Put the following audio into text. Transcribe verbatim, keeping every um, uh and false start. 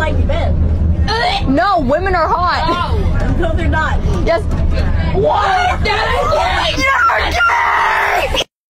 like men. No, women are hot. No, they're not. Yes. What?